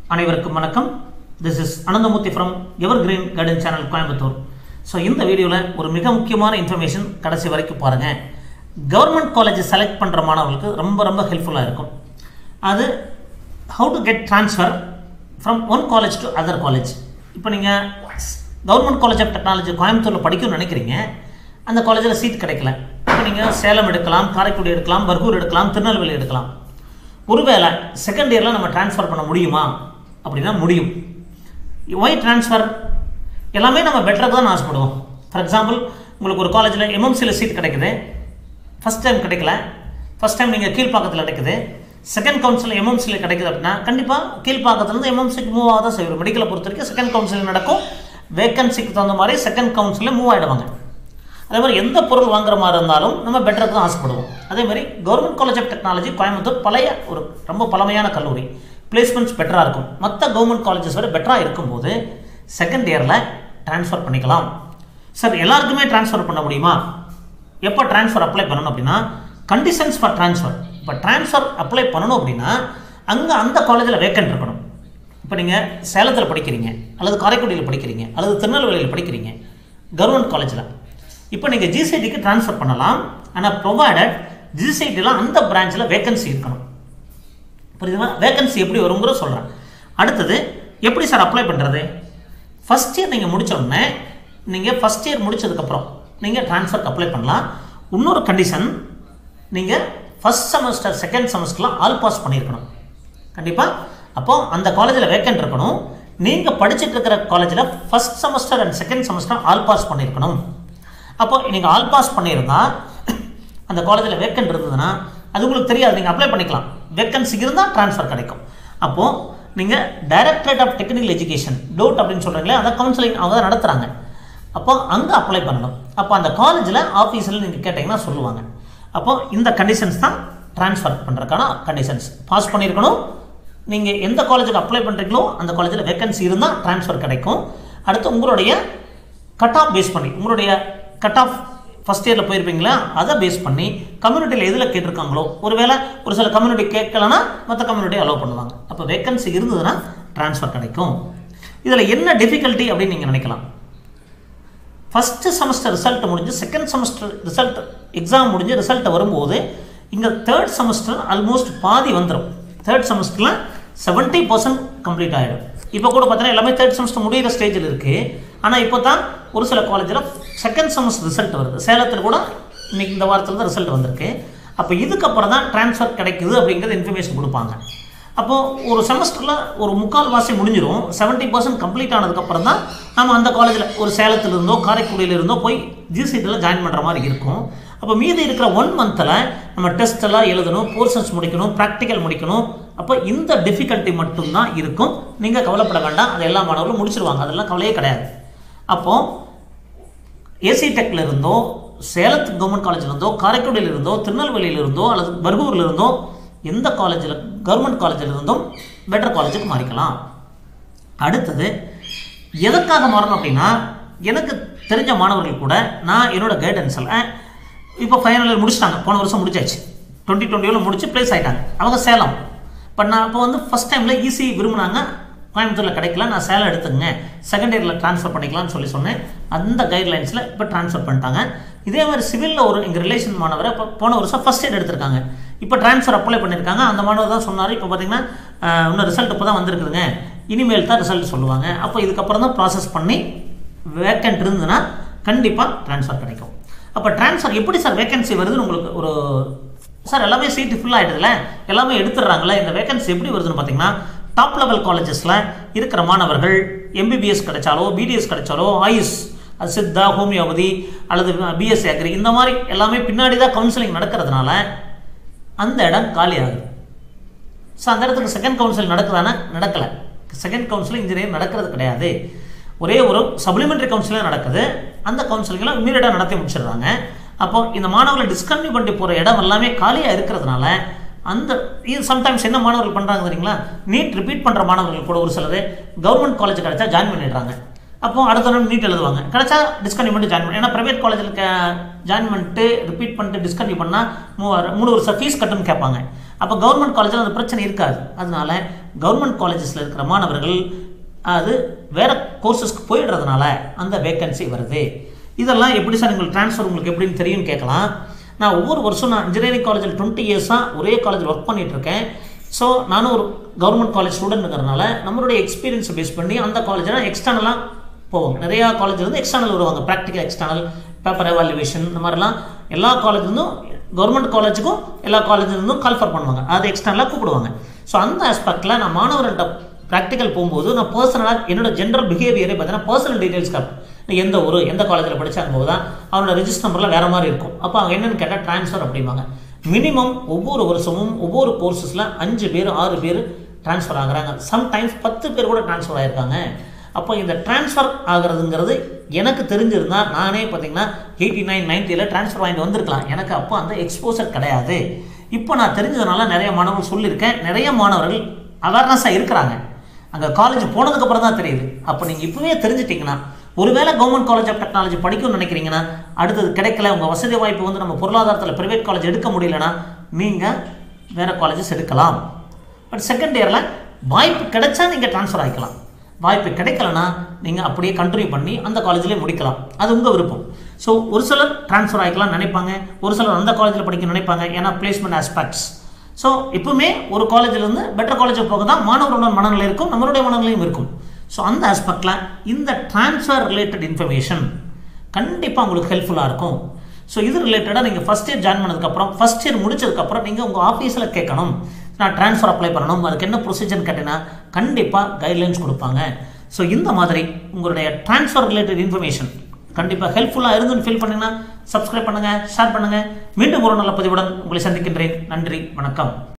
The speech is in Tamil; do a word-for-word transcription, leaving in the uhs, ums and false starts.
அனைவருக்கும் வணக்கம். This is Anandamurthy from Evergreen Garden Channel Coimbatore. So இந்த வீடியோவில் ஒரு மிக முக்கியமான இன்ஃபர்மேஷன் கடைசி வரைக்கும் பாருங்கள். கவர்மெண்ட் காலேஜ் செலக்ட் பண்ணுற மாணவர்களுக்கு ரொம்ப ரொம்ப ஹெல்ப்ஃபுல்லாக இருக்கும். அது how to get transfer from one college to other college. இப்போ நீங்கள் கவர்மெண்ட் காலேஜ் ஆஃப் டெக்னாலஜி கோயம்புத்தூரில் படிக்கணும்னு நினைக்கிறீங்க, அந்த காலேஜில் சீட் கிடைக்கல. இப்போ நீங்கள் சேலம் எடுக்கலாம், காரைக்குடி எடுக்கலாம், பர்கூர் எடுக்கலாம், திருநெல்வேலி எடுக்கலாம். ஒருவேளை செகண்ட் இயரில் நம்ம ட்ரான்ஸ்ஃபர் பண்ண முடியுமா அப்படின்னா முடியும். Why transfer? எல்லாமே நம்ம பெட்டராக தான் ஆசைப்படுவோம். ஃபார் எக்ஸாம்பிள், உங்களுக்கு ஒரு காலேஜில் எம்எம்சியில் சீட் கிடைக்குது, ஃபஸ்ட் டைம் கிடைக்கல, ஃபஸ்ட் டைம் நீங்கள் கீழ்ப்பாக்கத்தில் கிடைக்குது, செகண்ட் கவுன்சில் எம்எம்சியில் கிடைக்குது அப்படின்னா கண்டிப்பாக கீழ்ப்பாக்கத்துலேருந்து எம்எம்சிக்கு மூவ் ஆக தான் செய்வோம். மெடிக்கலை பொறுத்த வரைக்கும் செகண்ட் கவுன்சிலிங் நடக்கும், வேக்கன்சிக்கு தகுந்த மாதிரி செகண்ட் கவுன்சிலில் மூவ் ஆகிடுவாங்க. அதே மாதிரி எந்த பொருள் வாங்குற மாதிரி இருந்தாலும் நம்ம பெட்டருக்கு தான் ஆசைப்படுவோம். அதே மாதிரி government college of technology Coimbatore பழைய ஒரு ரொம்ப பழமையான கல்லூரி, பிளேஸ்மெண்ட்ஸ் பெட்டராக இருக்கும். மற்ற கவர்மெண்ட் காலேஜஸ் விட பெட்டராக இருக்கும்போது செகண்ட் இயரில் ட்ரான்ஸ்ஃபர் பண்ணிக்கலாம். சார் எல்லாருக்குமே ட்ரான்ஸ்ஃபர் பண்ண முடியுமா? எப்போ ட்ரான்ஸ்ஃபர் அப்ளை பண்ணணும் அப்படின்னா கண்டிஷன்ஸ் ஃபார் ட்ரான்ஸ்ஃபர். இப்போ ட்ரான்ஸ்ஃபர் அப்ளை பண்ணணும் அப்படின்னா அங்கே அந்த காலேஜில் வேக்கன்ட் இருக்கணும். இப்போ நீங்கள் சேலத்தில் படிக்கிறீங்க, அல்லது காரைக்குடியில் படிக்கிறீங்க, அல்லது திருநெல்வேலியில் படிக்கிறீங்க கவர்மெண்ட் காலேஜில், இப்போ நீங்கள் ஜிசிடிக்கு ட்ரான்ஸ்ஃபர் பண்ணலாம். ஆனால் ப்ரொவைடட் ஜிசிடியில் அந்த பிரான்ச்சில் வேக்கன்சி இருக்கணும். புரியுதுங்களா? வேக்கன்சி எப்படி வருங்கிற சொல்கிறேன். அடுத்தது எப்படி சார் அப்ளை பண்ணுறது? ஃபஸ்ட் இயர் நீங்கள் முடித்தோடனே, நீங்கள் ஃபஸ்ட் இயர் முடித்ததுக்கப்புறம் நீங்கள் ட்ரான்ஸ்ஃபருக்கு அப்ளை பண்ணலாம். இன்னொரு கண்டிஷன், நீங்கள் ஃபஸ்ட் செமஸ்டர் செகண்ட் செமஸ்டர்லாம் ஆல் பாஸ் பண்ணியிருக்கணும் கண்டிப்பாக. அப்போது அந்த காலேஜில் வேக்கன்ட் இருக்கணும். நீங்கள் படிச்சுட்டு இருக்கிற காலேஜில் first semester and second semester all pass பண்ணியிருக்கணும். அப்போ நீங்கள் ஆல் பாஸ் பண்ணியிருந்தால் அந்த காலேஜில் வேக்கன்ட் இருந்ததுன்னா அது உங்களுக்கு தெரியாது, நீங்கள் அப்ளை பண்ணிக்கலாம். வேக்கன்சி இருந்தால் ட்ரான்ஸ்ஃபர் கிடைக்கும். அப்போது நீங்கள் directorate of technical education DOTE அப்படின்னு சொல்கிறீங்களே, அதை கவுன்சிலிங் அவங்க தான் நடத்துகிறாங்க. அப்போ அங்கே அப்ளை பண்ணணும். அப்போ அந்த காலேஜில் ஆஃபீஸில் நீங்கள் கேட்டிங்கன்னா சொல்லுவாங்க. அப்போது இந்த கண்டிஷன்ஸ் தான் ட்ரான்ஸ்ஃபர் பண்ணுறதுக்கான கண்டிஷன்ஸ். பாஸ் பண்ணியிருக்கணும், நீங்கள் எந்த காலேஜுக்கு அப்ளை பண்ணுறீங்களோ அந்த காலேஜில் வேக்கன்சி இருந்தால் ட்ரான்ஸ்ஃபர் கிடைக்கும். அடுத்து உங்களுடைய கட் ஆஃப் பேஸ் பண்ணி, உங்களுடைய கட் ஆஃப் ஃபஸ்ட் இயரில் போயிருப்பீங்களா, அதை பேஸ் பண்ணி கம்யூனிட்டியில் எதில் கேட்டிருக்காங்களோ, ஒருவேளை ஒரு சில கம்யூனிட்டி கேட்கலன்னா மற்ற கம்யூனிட்டி அலோவ் பண்ணுவாங்க. அப்போ வேக்கன்சி இருந்ததுன்னா ட்ரான்ஸ்ஃபர் கிடைக்கும். இதில் என்ன டிஃபிகல்ட்டி அப்படின்னு நீங்கள் நினைக்கலாம். ஃபஸ்ட்டு செமஸ்டர் ரிசல்ட் முடிஞ்சு செகண்ட் செமஸ்டர் ரிசல்ட் எக்ஸாம் முடிஞ்சு ரிசல்ட் வரும்போது இங்கே தேர்ட் செமஸ்டர் ஆல்மோஸ்ட் பாதி வந்துடும். தேர்ட் செமஸ்டரில் செவன்ட்டி பர்சன்ட் கம்ப்ளீட் ஆகிடும். இப்போ கூட பார்த்தீங்கன்னா எல்லாமே தேர்ட் செமஸ்டர் முடிகிற ஸ்டேஜில் இருக்குது. ஆனால் இப்போ தான் ஒரு சில காலேஜில் செகண்ட் செமஸ்டர் ரிசல்ட் வருது. சேலத்தில் கூட இன்றைக்கி இந்த வாரத்தில் தான் ரிசல்ட் வந்திருக்கு. அப்போ இதுக்கப்புறம் தான் ட்ரான்ஸ்ஃபர் கிடைக்குது அப்படிங்கிறது இன்ஃபர்மேஷன் கொடுப்பாங்க. அப்போது ஒரு செமஸ்டரில் ஒரு முக்கால் வாசி முடிஞ்சிடும். செவன்ட்டி பர்சன்ட் கம்ப்ளீட் ஆனதுக்கப்புறம் தான் நம்ம அந்த காலேஜில் ஒரு சேலத்தில் இருந்தோ காரைக்குடியில் இருந்தோ போய் ஜிசிடியில் ஜாயின் பண்ணுற மாதிரி இருக்கும். அப்போ மீதி இருக்கிற ஒன் மந்தில் நம்ம டெஸ்ட் எல்லாம் எழுதணும், போர்ஷன்ஸ் முடிக்கணும், ப்ராக்டிக்கல் முடிக்கணும். அப்போ இந்த டிஃபிகல்ட்டி மட்டும்தான் இருக்கும். நீங்கள் கவலைப்பட வேண்டாம், அது எல்லா மாணவர்களும் முடிச்சிருவாங்க, அதெல்லாம் கவலையே கிடையாது. அப்போது ஏசி டெக்கில் இருந்தோ, சேலத்து கவர்மெண்ட் காலேஜில் இருந்தோ, காரைக்குடியில் இருந்தோ, திருநெல்வேலியில் இருந்தோ, அல்லது பர்கூரில் இருந்தோ, எந்த காலேஜில் கவர்மெண்ட் காலேஜில் இருந்தும் பெட்டர் காலேஜுக்கு மாறிக்கலாம். அடுத்தது எதற்காக மாறணும் அப்படின்னா, எனக்கு தெரிஞ்ச மாணவர்கள் கூட நான் என்னோடய கைடன்ஸில் இப்போ ஃபைனல் இயர் முடிச்சிட்டாங்க, போன வருஷம் முடிச்சாச்சு, டுவெண்ட்டி டுவெண்ட்டியில் முடிச்சு ப்ளேஸ் ஆகிட்டாங்க. அவங்க சேலம். பட் நான் இப்போ வந்து ஃபஸ்ட் டைமில் ஈஸி விரும்பினாங்க, கோயம்புத்தூரில் கிடைக்கல, நான் சேலம் எடுத்துங்க, செகண்ட் இயரில் ட்ரான்ஸ்ஃபர் பண்ணிக்கலாம்னு சொல்லி சொன்னேன். அந்த கைட்லைன்ஸில் இப்போ ட்ரான்ஸ்ஃபர் பண்ணிட்டாங்க. இதே மாதிரி சிவிலில் ஒரு எங்கள் ரிலேஷன் மாணவரை இப்போ போன வருஷம் ஃபஸ்ட் இயர் எடுத்திருக்காங்க, இப்போ ட்ரான்ஸ்ஃபர் அப்ளை பண்ணியிருக்காங்க. அந்த மாணவர் தான் சொன்னார், இப்போ பார்த்தீங்கன்னா இன்னும் ரிசல்ட் இப்போ தான் வந்திருக்குதுங்க, இனிமேல் தான் ரிசல்ட் சொல்லுவாங்க. அப்போ இதுக்கப்புறம் தான் ப்ராசஸ் பண்ணி வேக்கன்ட் இருந்ததுன்னா கண்டிப்பாக ட்ரான்ஸ்ஃபர் கிடைக்கும். அப்போ ட்ரான்ஸ்ஃபர் எப்படி சார் வேக்கன்சி வருதுன்னு உங்களுக்கு ஒரு சார் எல்லாமே சீட்டு ஃபுல் ஆகிடுதுல, எல்லாமே எடுத்துடுறாங்களே, இந்த வேக்கன்சி எப்படி வருதுன்னு பார்த்தீங்கன்னா, டாப் லெவல் காலேஜஸில் இருக்கிற மாணவர்கள் எம்பிபிஎஸ் கிடைச்சாலோ, பிடிஎஸ் கிடைச்சாலோ, ஆயுஷ், அது சித்தா, ஹோமியோபதி அல்லது பிஎஸ்சி அக்ரி, இந்த மாதிரி எல்லாமே பின்னாடி தான் கவுன்சிலிங் நடக்கிறதுனால அந்த இடம் காலி ஆகுது. ஸோ அந்த இடத்துக்கு செகண்ட் கவுன்சிலிங் நடக்குதானே? நடக்கலை. செகண்ட் கவுன்சிலிங் இன்ஜினியர் நடக்கிறது கிடையாது. ஒரே ஒரு சப்ளிமெண்ட்ரி கவுன்சிலிங் நடக்குது. அந்த கவுன்சிலிங்லாம் இமீடியட்டாக நடத்தி முடிச்சிடுறாங்க. அப்போ இந்த மாணவர்களை டிஸ்கன்டினியூ பண்ணிட்டு போகிற இடம் எல்லாமே காலியாக இருக்கிறதுனால அந்த இது சம்டைம்ஸ் என்ன மாணவர்கள் பண்ணுறாங்க தெரியுங்களா, நீட் ரிப்பீட் பண்ணுற மாணவர்கள் கூட ஒரு சிலர் கவர்மெண்ட் காலேஜ் கிடைச்சா ஜாயின் பண்ணிடுறாங்க. அப்போது அடுத்த நாள் நீட் எழுதுவாங்க, கிடைச்சா டிஸ்கன்டினியூ பண்ணி ஜாயின் பண்ணி, ஏன்னா ப்ரைவேட் காலேஜில் ஜாயின் பண்ணிட்டு ரிப்பீட் பண்ணிட்டு டிஸ்கன்டினியூ பண்ணால் மூவாயிரம் மூணு வருஷம் ஃபீஸ் கட்டுன்னு கேட்பாங்க. அப்போ கவர்மெண்ட் காலேஜில் அந்த பிரச்சனை இருக்காது. அதனால கவர்மெண்ட் காலேஜஸில் இருக்கிற மாணவர்கள் அது வேறு கோர்சஸ்க்கு போயிடுறதுனால அந்த வேக்கன்சி வருது. இதெல்லாம் எப்படி சார் உங்களுக்கு ட்ரான்ஸ்ஃபர் உங்களுக்கு எப்படின்னு தெரியும்னு கேட்கலாம். நான் ஒவ்வொரு வருஷம் நான் இன்ஜினியரிங் காலேஜில் டுவெண்ட்டி இயர்ஸாக ஒரே காலேஜில் ஒர்க் பண்ணிகிட்டு இருக்கேன். ஸோ நானும் ஒரு கவர்மெண்ட் காலேஜ் ஸ்டூடெண்ட்ங்கிறதுனால நம்மளுடைய எக்ஸ்பீரியன்ஸை பேஸ் பண்ணி அந்த காலேஜில் எக்ஸ்டர்னலாக போவாங்க. நிறையா காலேஜில் வந்து எக்ஸ்டர்னல் வருவாங்க, ப்ராக்டிக்கல் எக்ஸ்டர்னல், பேப்பர் எவாலுவேஷன், இந்த மாதிரிலாம் எல்லா காலேஜ்லேருந்தும் கவர்மெண்ட் காலேஜுக்கும் எல்லா காலேஜ்லேருந்தும் கால்ஃபர் பண்ணுவாங்க, அது எக்ஸ்டர்னலாக கூப்பிடுவாங்க. ஸோ அந்த ஆஸ்பெக்டில் நான் மாணவர்கள்ட்ட ப்ராக்டிக்கல் போகும்போது நான் பர்சனலாக என்னோட ஜென்ரல் பிஹேவியரே பார்த்தீங்கன்னா பர்சனல் டீட்டெயில்ஸ் கேட்பேன். எந்த ஊர், எந்த காலேஜில் படித்தாங்க போது தான் அவனோட ரிஜிஸ்டர் நம்பரில் வேறு மாதிரி இருக்கும். அப்போ அவங்க என்னென்னு கேட்டால் ட்ரான்ஸ்ஃபர் அப்படிம்பாங்க. மினிமம் ஒவ்வொரு வருஷமும் ஒவ்வொரு கோர்ஸஸில் அஞ்சு பேர் ஆறு பேர் ட்ரான்ஸ்ஃபர் ஆகுறாங்க. சம்டைம்ஸ் பத்து பேர் கூட ட்ரான்ஸ்ஃபர் ஆகிருக்காங்க. அப்போ இந்த ட்ரான்ஸ்ஃபர் ஆகிறதுங்கிறது எனக்கு தெரிஞ்சிருந்தால் நானே பார்த்தீங்கன்னா எயிட்டி நைன் நைன்ட்டியில் ட்ரான்ஸ்ஃபர் வாங்கிட்டு வந்திருக்கலாம். எனக்கு அப்போ அந்த எக்ஸ்போசர் கிடையாது. இப்போ நான் தெரிஞ்சதுனால நிறைய மாணவர்கள் சொல்லியிருக்கேன், நிறைய மாணவர்கள் அவேர்னஸாக இருக்கிறாங்க. அங்கே காலேஜ் போனதுக்கப்புறம் தான் தெரியுது. அப்போ நீங்கள் இப்போவே தெரிஞ்சிட்டிங்கன்னா ஒருவேளை கவர்மெண்ட் காலேஜ் ஆஃப் டெக்னாலஜி படிக்கணும்னு நினைக்கிறீங்கன்னா, அடுத்தது கிடைக்கல, உங்கள் வசதி வாய்ப்பு வந்து நம்ம பொருளாதாரத்தில் ப்ரைவேட் காலேஜ் எடுக்க முடியலன்னா நீங்கள் வேறு காலேஜஸ் எடுக்கலாம். பட் செகண்ட் இயரில் வாய்ப்பு கிடைச்சா நீங்கள் ட்ரான்ஸ்ஃபர் ஆகிக்கலாம். வாய்ப்பு கிடைக்கலனா நீங்கள் அப்படியே கண்டினியூ பண்ணி அந்த காலேஜ்லேயே முடிக்கலாம், அது உங்கள் விருப்பம். ஸோ ஒரு சிலர் ட்ரான்ஸ்ஃபர் ஆகிக்கலாம்னு நினைப்பாங்க, ஒரு சிலர் அந்த காலேஜில் படிக்க நினைப்பாங்க. ஏன்னா பிளேஸ்மெண்ட் ஆஸ்பெக்ட்ஸ். ஸோ எப்பவுமே ஒரு காலேஜிலேருந்து பெட்டர் காலேஜுக்கு போக தான் மாணவர்களோட மனநிலை இருக்கும், நம்மளுடைய மனநிலையும் இருக்கும். ஸோ அந்த ஆஸ்பெக்டில் இந்த ட்ரான்ஸ்ஃபர் ரிலேட்டட் இன்ஃபர்மேஷன் கண்டிப்பாக உங்களுக்கு ஹெல்ப்ஃபுல்லாக இருக்கும். ஸோ இது ரிலேட்டடாக நீங்கள் ஃபஸ்ட் இயர் ஜாயின் பண்ணதுக்கப்புறம் ஃபஸ்ட் இயர் முடிச்சதுக்கப்புறம் நீங்கள் உங்கள் ஆஃபீஸில் கேட்கணும், நான் ட்ரான்ஸ்ஃபர் அப்ளை பண்ணணும், அதுக்கு என்ன ப்ரொசீஜர்னு கேட்டீங்கன்னா கண்டிப்பாக கைட்லைன்ஸ் கொடுப்பாங்க. ஸோ இந்த மாதிரி உங்களுடைய ட்ரான்ஸ்ஃபர் ரிலேட்டட் இன்ஃபர்மேஷன் கண்டிப்பாக ஹெல்ப்ஃபுல்லாக இருந்துன்னு ஃபீல் பண்ணிங்கன்னா சப்ஸ்கிரைப் பண்ணுங்கள், ஷேர் பண்ணுங்கள். மீண்டும் ஒரு நல்ல பதிவுடன் உங்களை சந்திக்கின்றேன். நன்றி, வணக்கம்.